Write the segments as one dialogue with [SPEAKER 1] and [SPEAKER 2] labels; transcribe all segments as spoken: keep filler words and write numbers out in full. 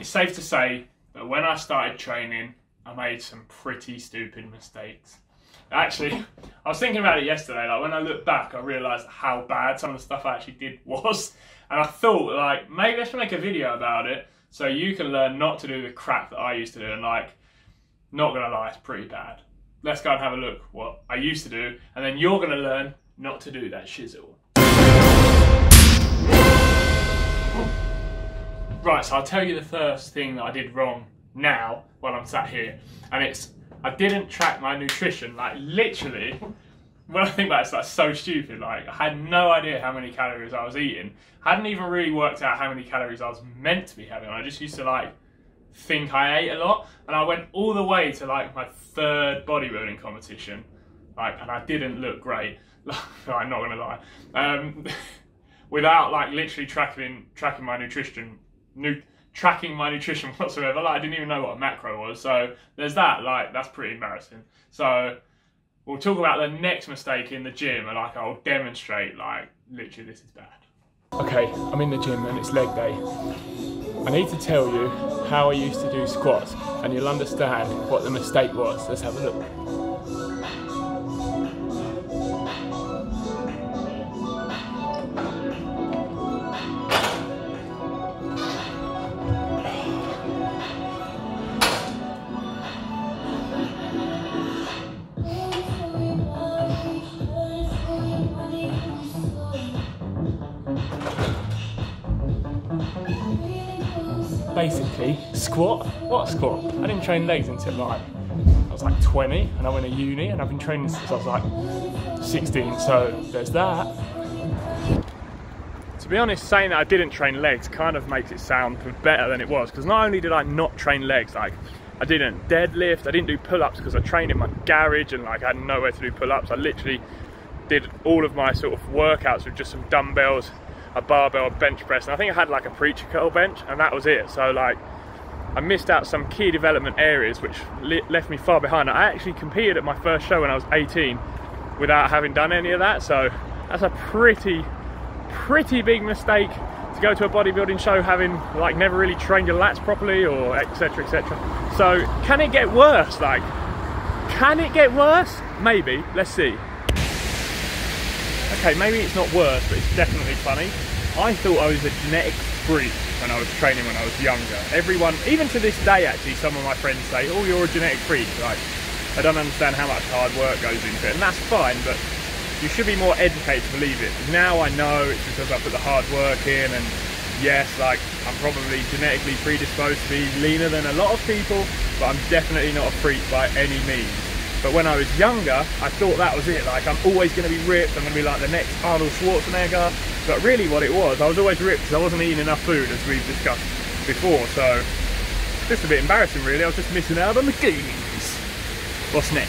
[SPEAKER 1] it's safe to say that when I started training, I made some pretty stupid mistakes. Actually, I was thinking about it yesterday, like when I look back, I realised how bad some of the stuff I actually did was. And I thought, like, maybe I should make a video about it so you can learn not to do the crap that I used to do. And like, not gonna lie, it's pretty bad. Let's go and have a look what I used to do, and then you're gonna learn not to do that shizzle. Right, so I'll tell you the first thing that I did wrong now while I'm sat here, and it's I didn't track my nutrition. Like literally, when I think about it, it's like so stupid. Like I had no idea how many calories I was eating. I hadn't even really worked out how many calories I was meant to be having. I just used to like think I ate a lot, and I went all the way to like my third bodybuilding competition, like, and I didn't look great. I'm not gonna lie, um, without like literally tracking tracking my nutrition, nu tracking my nutrition whatsoever. Like I didn't even know what a macro was. So there's that. Like that's pretty embarrassing. So we'll talk about the next mistake in the gym, and like I'll demonstrate. Like literally, this is bad. Okay, I'm in the gym and it's leg day. I need to tell you how I used to do squats, and you'll understand what the mistake was. Let's have a look. Basically, squat. What a squat? I didn't train legs until like I was like twenty, and I went to uni, and I've been training since I was like sixteen. So there's that. To be honest, saying that I didn't train legs kind of makes it sound better than it was, because not only did I not train legs, like I didn't deadlift, I didn't do pull-ups because I trained in my garage and like I had nowhere to do pull-ups. I literally did all of my sort of workouts with just some dumbbells, a barbell, a bench press, and I think I had like a preacher curl bench, and that was it. So like I missed out some key development areas which left me far behind. I actually competed at my first show when I was eighteen without having done any of that, so that's a pretty pretty big mistake to go to a bodybuilding show having like never really trained your lats properly, or etc etc. So can it get worse? Like can it get worse? Maybe. Let's see. Okay, maybe it's not worse, but it's definitely funny. I thought I was a genetic freak when I was training when I was younger. Everyone, even to this day actually, some of my friends say, oh, you're a genetic freak. Like, I don't understand how much hard work goes into it, and that's fine, but you should be more educated to believe it. Now I know it's because I put the hard work in, and yes, like, I'm probably genetically predisposed to be leaner than a lot of people, but I'm definitely not a freak by any means. But when I was younger, I thought that was it. Like, I'm always going to be ripped. I'm going to be like the next Arnold Schwarzenegger. But really what it was, I was always ripped because I wasn't eating enough food, as we've discussed before. So, just a bit embarrassing, really. I was just missing out on the gains. What's next?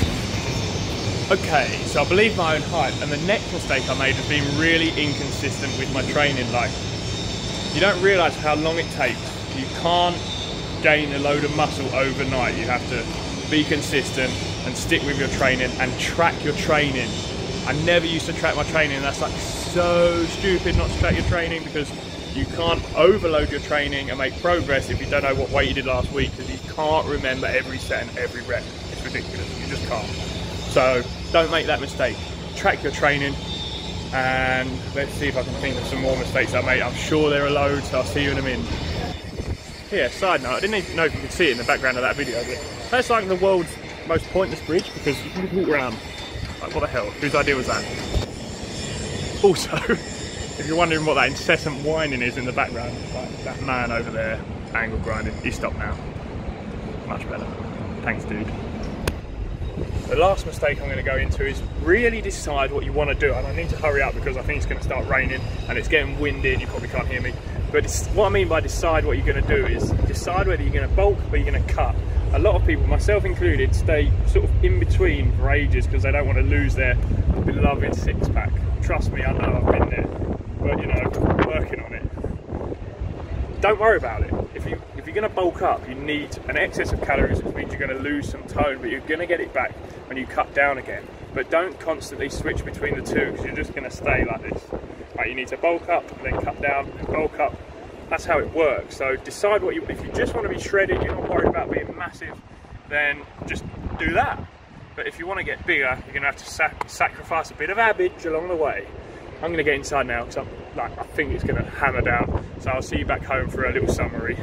[SPEAKER 1] Okay, so I believe my own hype. And the next mistake I made was being really inconsistent with my training. Like, you don't realise how long it takes. You can't gain a load of muscle overnight. You have to be consistent and stick with your training and track your training. I never used to track my training. That's like so stupid not to track your training, because you can't overload your training and make progress if you don't know what weight you did last week, because you can't remember every set and every rep. It's ridiculous. You just can't. So don't make that mistake. Track your training, and let's see if I can think of some more mistakes I made. I'm sure there are loads. I'll see you in a minute. Yeah, side note, I didn't even know if you could see it in the background of that video, but that's like the world's most pointless bridge, because you can just walk around. Like, what the hell? Whose idea was that? Also, if you're wondering what that incessant whining is in the background, like that man over there, angle grinding, he stopped now. Much better. Thanks, dude. The last mistake I'm going to go into is really decide what you want to do, and I need to hurry up because I think it's going to start raining and it's getting windy and you probably can't hear me. But what I mean by decide what you're going to do is decide whether you're going to bulk or you're going to cut. A lot of people, myself included, stay sort of in between for ages because they don't want to lose their beloved six pack. Trust me, I know, I've been there, but you know, working on it. Don't worry about it. If you if you're going to bulk up, you need an excess of calories, which means you're going to lose some tone, but you're going to get it back when you cut down again. But don't constantly switch between the two, because you're just going to stay like this. Right, you need to bulk up, then cut down, and bulk up, that's how it works. So decide what you, if you just want to be shredded, you're not worried about being massive, then just do that. But if you want to get bigger, you're going to have to sac sacrifice a bit of habit along the way. I'm going to get inside now because I'm like, I think it's going to hammer down. So I'll see you back home for a little summary.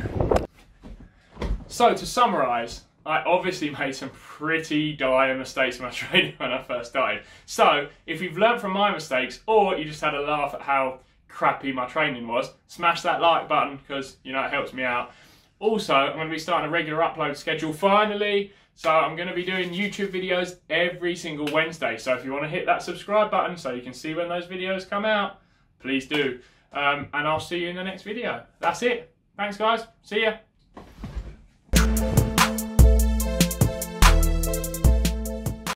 [SPEAKER 1] So to summarise, I obviously made some pretty dire mistakes in my training when I first started. So if you've learned from my mistakes, or you just had a laugh at how crappy my training was, smash that like button because, you know, it helps me out. Also, I'm going to be starting a regular upload schedule finally. So I'm going to be doing YouTube videos every single Wednesday. So if you want to hit that subscribe button so you can see when those videos come out, please do. Um, and I'll see you in the next video. That's it. Thanks guys. See ya.